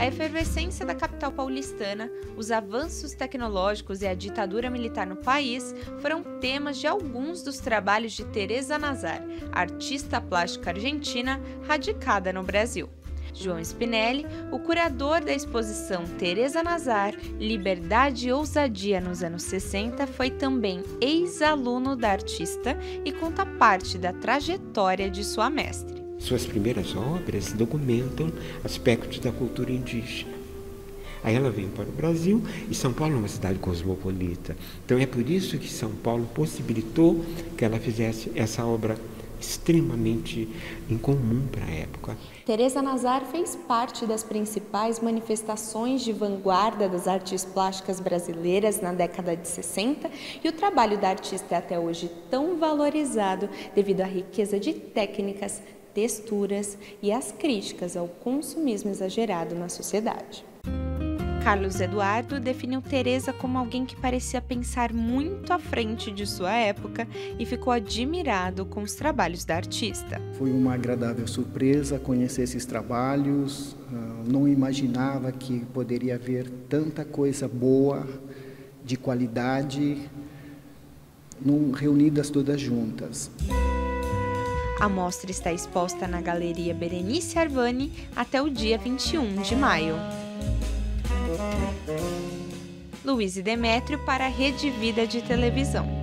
efervescência da capital paulistana, os avanços tecnológicos e a ditadura militar no país foram temas de alguns dos trabalhos de Teresa Nazar, artista plástica argentina radicada no Brasil. João Spinelli, o curador da exposição Teresa Nazar, Liberdade e Ousadia nos anos 60, foi também ex-aluno da artista e conta parte da trajetória de sua mestre. Suas primeiras obras documentam aspectos da cultura indígena. Aí ela veio para o Brasil e São Paulo é uma cidade cosmopolita. Então é por isso que São Paulo possibilitou que ela fizesse essa obra extremamente incomum para a época. Teresa Nazar fez parte das principais manifestações de vanguarda das artes plásticas brasileiras na década de 60 e o trabalho da artista é até hoje tão valorizado devido à riqueza de técnicas, texturas e às críticas ao consumismo exagerado na sociedade. Carlos Eduardo definiu Teresa como alguém que parecia pensar muito à frente de sua época e ficou admirado com os trabalhos da artista. Foi uma agradável surpresa conhecer esses trabalhos, não imaginava que poderia haver tanta coisa boa, de qualidade, reunidas todas juntas. A mostra está exposta na Galeria Berenice Arvani até o dia 21 de maio. Luiz e Demétrio para a Rede Vida de Televisão.